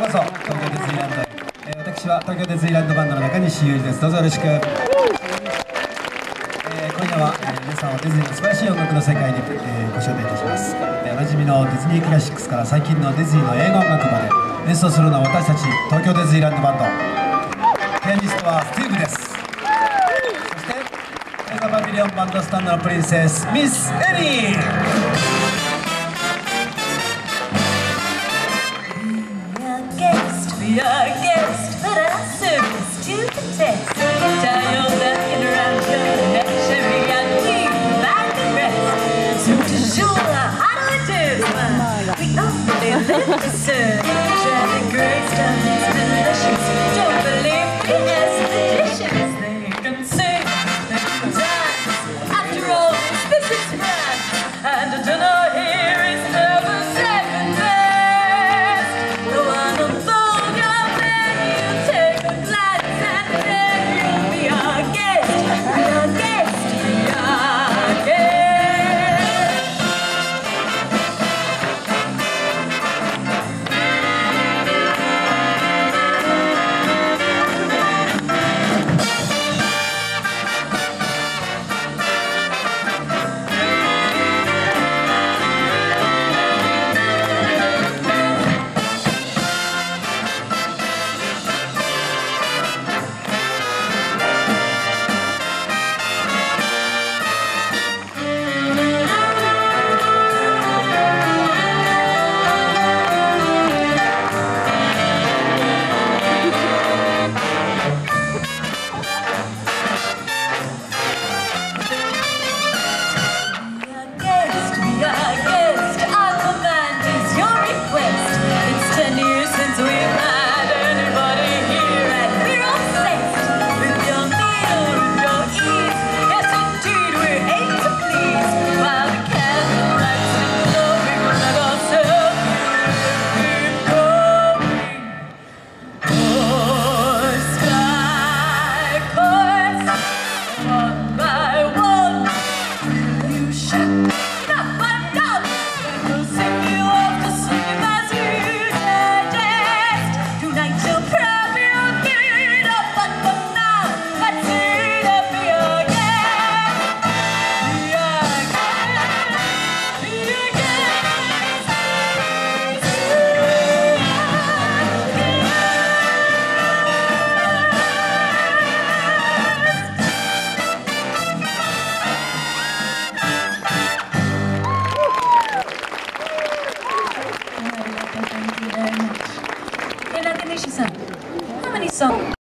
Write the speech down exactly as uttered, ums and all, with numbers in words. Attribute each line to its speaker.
Speaker 1: こそ東京ディズニーランドへ、えー、私は東京ディズニーランドバンドの中西裕二です。どうぞよろしく。えー、今夜は、えー、皆さんをディズニーの素晴らしい音楽の世界に、えー、ご招待いたします。えー、おなじみのディズニークラシックスから最近のディズニーの映画音楽まで演奏するのは私たち東京ディズニーランドバンド。ピアニストはスティーブです。そして映画パビリオンバンドスタンドのプリンセスミス・エリー。
Speaker 2: We are guests, but our service to the test. Tie your napkin around your neck, Sherry, and leave like the rest. So to show how do it is, we only live to serve. Try the great stuff, it's delicious. Don't believe me, as the dishes they can sing, they can dance. After all, this is France, and a dinner here is never second best. The one of How many songs?